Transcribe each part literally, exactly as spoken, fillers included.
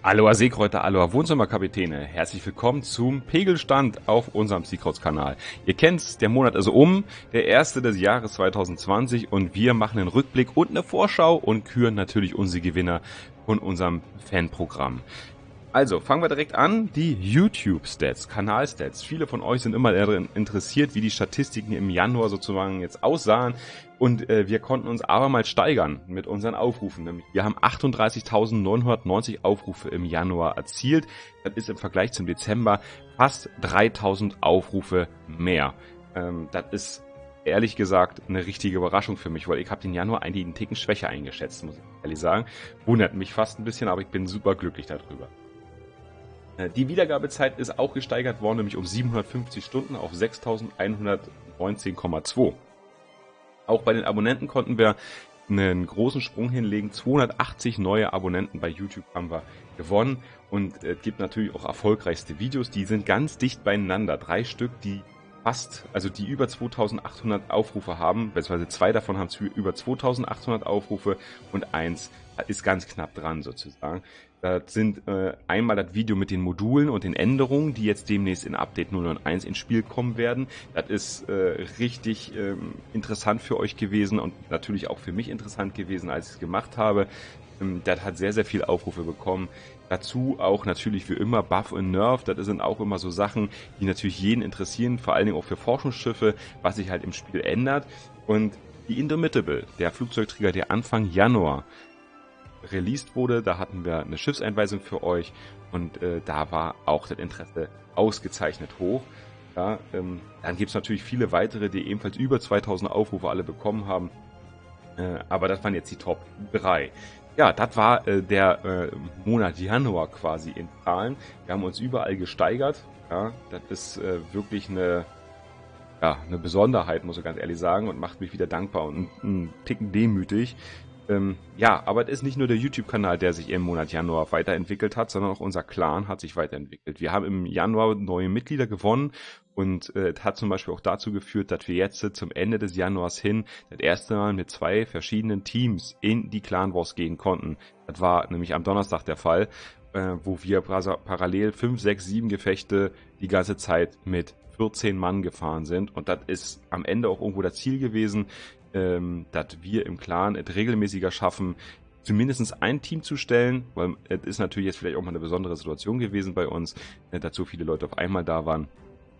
Aloha Seekräuter, Aloha Wohnzimmerkapitäne. Herzlich willkommen zum Pegelstand auf unserem Seakrauts-Kanal. Ihr kennt's, der Monat ist um, der erste des Jahres zwanzig zwanzig und wir machen einen Rückblick und eine Vorschau und küren natürlich unsere Gewinner von unserem Fanprogramm. Also, fangen wir direkt an. Die YouTube-Stats, Kanal-Stats. Viele von euch sind immer daran interessiert, wie die Statistiken im Januar sozusagen jetzt aussahen. Und äh, wir konnten uns aber mal steigern mit unseren Aufrufen. Nämlich wir haben achtunddreißigtausendneunhundertneunzig Aufrufe im Januar erzielt. Das ist im Vergleich zum Dezember fast dreitausend Aufrufe mehr. Ähm, das ist ehrlich gesagt eine richtige Überraschung für mich, weil ich habe den Januar eigentlich einen Ticken schwächer eingeschätzt, muss ich ehrlich sagen. Wundert mich fast ein bisschen, aber ich bin super glücklich darüber. Die Wiedergabezeit ist auch gesteigert worden, nämlich um siebenhundertfünfzig Stunden auf sechstausendeinhundertneunzehn Komma zwei. Auch bei den Abonnenten konnten wir einen großen Sprung hinlegen. zweihundertachtzig neue Abonnenten bei YouTube haben wir gewonnen. Und es gibt natürlich auch erfolgreichste Videos, die sind ganz dicht beieinander. Drei Stück, die fast, also die über zweitausendachthundert Aufrufe haben, beziehungsweise zwei davon haben über zweitausendachthundert Aufrufe und eins ist ganz knapp dran sozusagen. Das sind äh, einmal das Video mit den Modulen und den Änderungen, die jetzt demnächst in Update null neun eins ins Spiel kommen werden. Das ist äh, richtig ähm, interessant für euch gewesen und natürlich auch für mich interessant gewesen, als ich es gemacht habe. Ähm, das hat sehr, sehr viel Aufrufe bekommen. Dazu auch natürlich wie immer Buff und Nerf. Das sind auch immer so Sachen, die natürlich jeden interessieren, vor allen Dingen auch für Forschungsschiffe, was sich halt im Spiel ändert. Und die Indomitable, der Flugzeugträger, der Anfang Januar released wurde, da hatten wir eine Schiffseinweisung für euch und äh, da war auch das Interesse ausgezeichnet hoch. Ja, ähm, dann gibt es natürlich viele weitere, die ebenfalls über zweitausend Aufrufe alle bekommen haben, äh, aber das waren jetzt die Top drei. Ja, das war äh, der äh, Monat Januar quasi in Zahlen. Wir haben uns überall gesteigert. Ja, das ist äh, wirklich eine ja, eine Besonderheit, muss ich ganz ehrlich sagen, und macht mich wieder dankbar und einen Ticken demütig. Ähm, ja, aber es ist nicht nur der YouTube-Kanal, der sich im Monat Januar weiterentwickelt hat, sondern auch unser Clan hat sich weiterentwickelt. Wir haben im Januar neue Mitglieder gewonnen und äh, hat zum Beispiel auch dazu geführt, dass wir jetzt äh, zum Ende des Januars hin das erste Mal mit zwei verschiedenen Teams in die Clan Wars gehen konnten. Das war nämlich am Donnerstag der Fall, äh, wo wir parallel fünf, sechs, sieben Gefechte die ganze Zeit mit vierzehn Mann gefahren sind und das ist am Ende auch irgendwo das Ziel gewesen, ähm, dass wir im Clan es regelmäßiger schaffen, zumindest ein Team zu stellen, weil es ist natürlich jetzt vielleicht auch mal eine besondere Situation gewesen bei uns, äh, dass so viele Leute auf einmal da waren.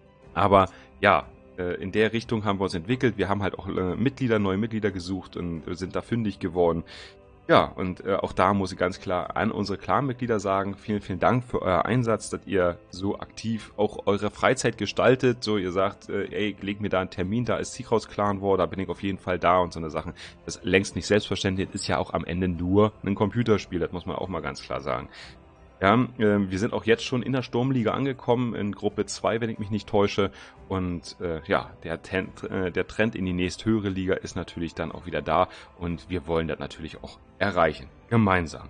Aber ja, äh, in der Richtung haben wir uns entwickelt. Wir haben halt auch äh, Mitglieder, neue Mitglieder gesucht und sind da fündig geworden. Ja, und äh, auch da muss ich ganz klar an unsere Clan-Mitglieder sagen, vielen, vielen Dank für euer Einsatz, dass ihr so aktiv auch eure Freizeit gestaltet. So, ihr sagt, äh, ey, leg mir da einen Termin, da ist Seakrauts Clan War, da bin ich auf jeden Fall da und so eine Sachen. Das ist längst nicht selbstverständlich, ist ja auch am Ende nur ein Computerspiel, das muss man auch mal ganz klar sagen. Ja, äh, wir sind auch jetzt schon in der Sturmliga angekommen, in Gruppe zwei, wenn ich mich nicht täusche. Und äh, ja, der Trend, äh, der Trend in die nächsthöhere Liga ist natürlich dann auch wieder da. Und wir wollen das natürlich auch erreichen, gemeinsam.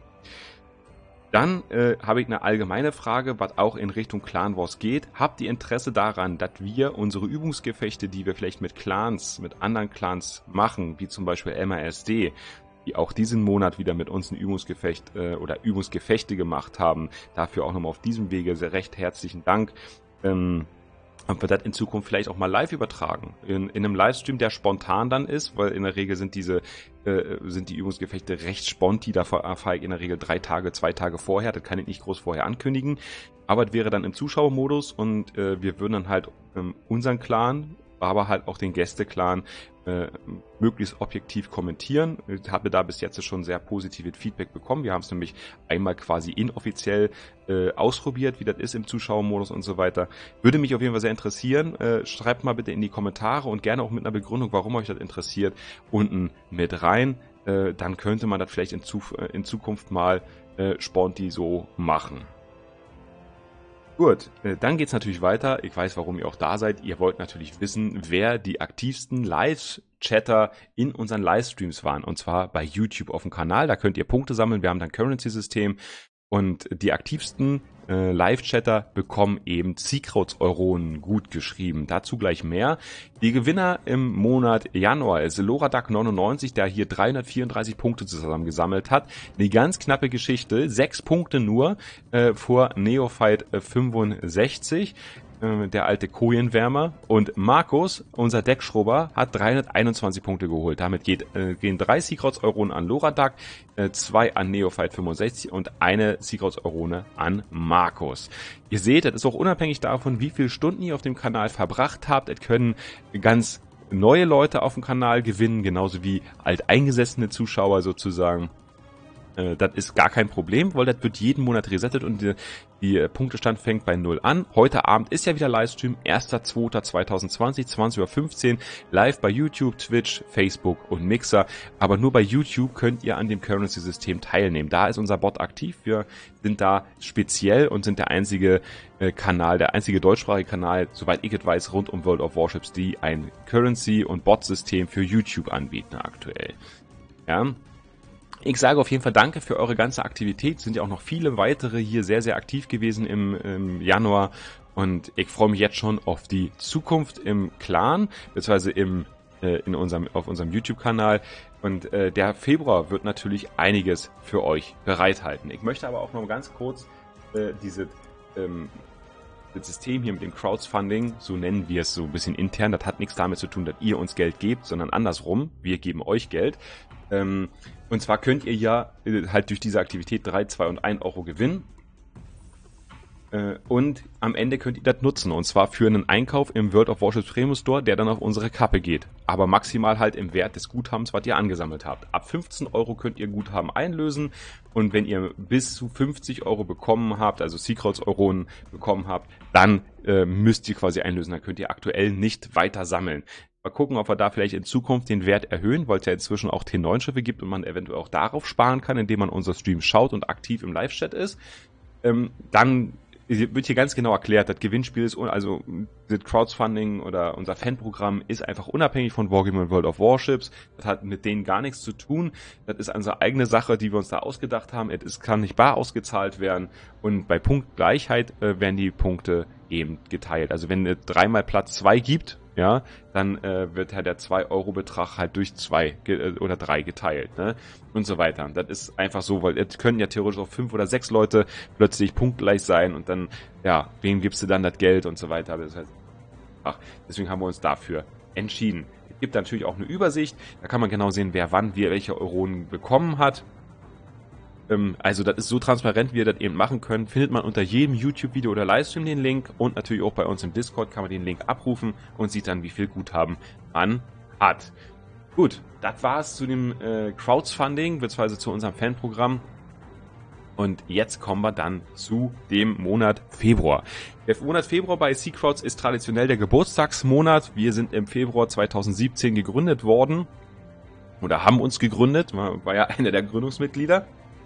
Dann äh, habe ich eine allgemeine Frage, was auch in Richtung Clan Wars geht. Habt ihr Interesse daran, dass wir unsere Übungsgefechte, die wir vielleicht mit Clans, mit anderen Clans machen, wie zum Beispiel M A S D, die auch diesen Monat wieder mit uns ein Übungsgefecht äh, oder Übungsgefechte gemacht haben. Dafür auch nochmal auf diesem Wege sehr recht herzlichen Dank. Ähm, ob wir das in Zukunft vielleicht auch mal live übertragen. In, in einem Livestream, der spontan dann ist, weil in der Regel sind diese äh, sind die Übungsgefechte recht sponti, da erfahre ich in der Regel drei Tage, zwei Tage vorher, das kann ich nicht groß vorher ankündigen. Aber es wäre dann im Zuschauermodus und äh, wir würden dann halt ähm, unseren Clan, aber halt auch den Gäste-Clan äh, möglichst objektiv kommentieren. Ich habe da bis jetzt schon sehr positives Feedback bekommen. Wir haben es nämlich einmal quasi inoffiziell äh, ausprobiert, wie das ist im Zuschauermodus und so weiter. Würde mich auf jeden Fall sehr interessieren. Äh, schreibt mal bitte in die Kommentare und gerne auch mit einer Begründung, warum euch das interessiert, unten mit rein. Äh, dann könnte man das vielleicht in, Zuf äh, in Zukunft mal äh, sponti so machen. Gut, dann geht's natürlich weiter. Ich weiß, warum ihr auch da seid. Ihr wollt natürlich wissen, wer die aktivsten Live-Chatter in unseren Livestreams waren. Und zwar bei YouTube auf dem Kanal. Da könnt ihr Punkte sammeln. Wir haben dann Currency-System. Und die aktivsten äh, Live-Chatter bekommen eben Seakrauts-Euronen gut geschrieben. Dazu gleich mehr. Die Gewinner im Monat Januar ist Loradak neunundneunzig, der hier dreihundertvierunddreißig Punkte zusammen gesammelt hat. Eine ganz knappe Geschichte, sechs Punkte nur äh, vor Neophyte äh, fünfundsechzig. Der alte Kojenwärmer, und Markus, unser Deckschrubber, hat dreihunderteinundzwanzig Punkte geholt. Damit geht, äh, gehen drei Seakrauts-Euronen an Loradak, äh, zwei an Neophyte fünfundsechzig und eine Seakrauts-Eurone an Markus. Ihr seht, das ist auch unabhängig davon, wie viele Stunden ihr auf dem Kanal verbracht habt. Es können ganz neue Leute auf dem Kanal gewinnen, genauso wie alteingesessene Zuschauer sozusagen. Das ist gar kein Problem, weil das wird jeden Monat resettet und die, die Punktestand fängt bei null an. Heute Abend ist ja wieder Livestream, erster zweiter zweitausendzwanzig, zwanzig Uhr fünfzehn, live bei YouTube, Twitch, Facebook und Mixer. Aber nur bei YouTube könnt ihr an dem Currency-System teilnehmen. Da ist unser Bot aktiv. Wir sind da speziell und sind der einzige äh, Kanal, der einzige deutschsprachige Kanal, soweit ich es weiß, rund um World of Warships, die ein Currency- und Bot-System für YouTube anbieten aktuell. Ja. Ich sage auf jeden Fall danke für eure ganze Aktivität. Es sind ja auch noch viele weitere hier sehr, sehr aktiv gewesen im, im Januar. Und ich freue mich jetzt schon auf die Zukunft im Clan, beziehungsweise im, äh, in unserem, auf unserem YouTube-Kanal. Und äh, der Februar wird natürlich einiges für euch bereithalten. Ich möchte aber auch noch ganz kurz äh, diese, ähm, das System hier mit dem Crowdfunding, so nennen wir es so ein bisschen intern, das hat nichts damit zu tun, dass ihr uns Geld gebt, sondern andersrum, wir geben euch Geld. Ähm, und zwar könnt ihr ja äh, halt durch diese Aktivität drei, zwei und ein Euro gewinnen. Äh, und am Ende könnt ihr das nutzen. Und zwar für einen Einkauf im World of Warships Premium Store, der dann auf unsere Kappe geht. Aber maximal halt im Wert des Guthabens, was ihr angesammelt habt. Ab fünfzehn Euro könnt ihr Guthaben einlösen. Und wenn ihr bis zu fünfzig Euro bekommen habt, also Seakrauts-Euronen bekommen habt, dann äh, müsst ihr quasi einlösen. Dann könnt ihr aktuell nicht weiter sammeln. Mal gucken, ob wir da vielleicht in Zukunft den Wert erhöhen, weil es ja inzwischen auch T neun Schiffe gibt und man eventuell auch darauf sparen kann, indem man unser Stream schaut und aktiv im Live-Chat ist. Ähm, dann wird hier ganz genau erklärt, das Gewinnspiel ist, also das Crowdfunding oder unser Fanprogramm ist einfach unabhängig von Wargaming und World of Warships. Das hat mit denen gar nichts zu tun. Das ist unsere eigene Sache, die wir uns da ausgedacht haben. Es kann nicht bar ausgezahlt werden und bei Punktgleichheit äh, werden die Punkte eben geteilt. Also wenn es dreimal Platz zwei gibt, ja, dann äh, wird halt der zwei Euro Betrag halt durch zwei äh, oder drei geteilt, ne? Und so weiter. Das ist einfach so, weil es können ja theoretisch auch fünf oder sechs Leute plötzlich punktgleich sein und dann, ja, wem gibst du dann das Geld und so weiter. Das heißt, ach, deswegen haben wir uns dafür entschieden. Es gibt natürlich auch eine Übersicht, da kann man genau sehen, wer wann, wie welche Euronen bekommen hat. Also das ist so transparent, wie ihr das eben machen könnt. Findet man unter jedem YouTube-Video oder Livestream den Link und natürlich auch bei uns im Discord kann man den Link abrufen und sieht dann, wie viel Guthaben man hat. Gut, das war es zu dem äh, Crowdfunding, beziehungsweise zu unserem Fanprogramm. Und jetzt kommen wir dann zu dem Monat Februar. Der Monat Februar bei Seakrauts ist traditionell der Geburtstagsmonat. Wir sind im Februar zweitausendsiebzehn gegründet worden. Oder haben uns gegründet, war, war ja einer der Gründungsmitglieder.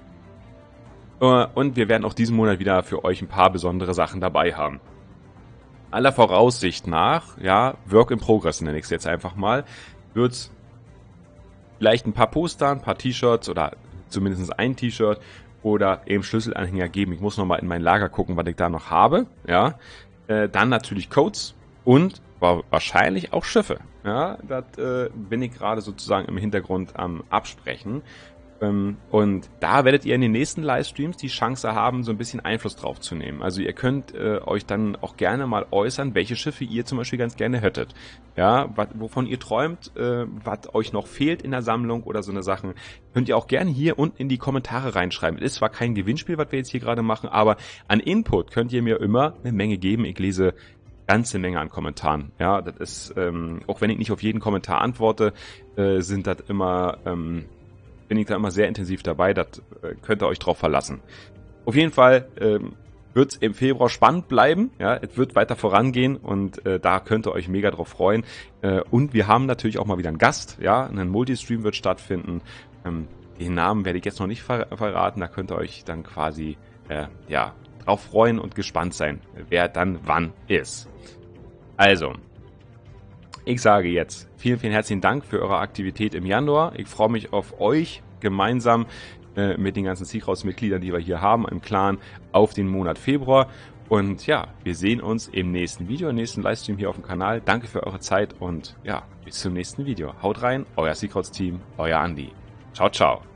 Und wir werden auch diesen Monat wieder für euch ein paar besondere Sachen dabei haben. Aller Voraussicht nach, ja, Work in Progress nenne ich es jetzt einfach mal, wird es vielleicht ein paar Poster, ein paar T-Shirts oder zumindest ein T-Shirt oder eben Schlüsselanhänger geben. Ich muss nochmal in mein Lager gucken, was ich da noch habe. Ja, äh, dann natürlich Codes und wahrscheinlich auch Schiffe. Ja, das äh, bin ich gerade sozusagen im Hintergrund am Absprechen. Und da werdet ihr in den nächsten Livestreams die Chance haben, so ein bisschen Einfluss drauf zu nehmen. Also ihr könnt äh, euch dann auch gerne mal äußern, welche Schiffe ihr zum Beispiel ganz gerne hättet. Ja, wat, wovon ihr träumt, äh, was euch noch fehlt in der Sammlung oder so eine Sachen, könnt ihr auch gerne hier unten in die Kommentare reinschreiben. Es ist zwar kein Gewinnspiel, was wir jetzt hier gerade machen, aber an Input könnt ihr mir immer eine Menge geben. Ich lese ganze Menge an Kommentaren. Ja, das ist, ähm, auch wenn ich nicht auf jeden Kommentar antworte, äh, sind das immer... Ähm, bin ich da immer sehr intensiv dabei, das äh, könnt ihr euch drauf verlassen. Auf jeden Fall ähm, wird es im Februar spannend bleiben, ja, es wird weiter vorangehen und äh, da könnt ihr euch mega drauf freuen. Äh, und wir haben natürlich auch mal wieder einen Gast, ja, ein Multistream wird stattfinden. Ähm, den Namen werde ich jetzt noch nicht ver verraten, da könnt ihr euch dann quasi äh, ja, drauf freuen und gespannt sein, wer dann wann ist. Also, ich sage jetzt vielen, vielen herzlichen Dank für eure Aktivität im Januar. Ich freue mich auf euch gemeinsam äh, mit den ganzen Seakrauts-Mitgliedern, die wir hier haben im Clan, auf den Monat Februar. Und ja, wir sehen uns im nächsten Video, im nächsten Livestream hier auf dem Kanal. Danke für eure Zeit und ja, bis zum nächsten Video. Haut rein, euer Seakrauts-Team, euer Andi. Ciao, ciao.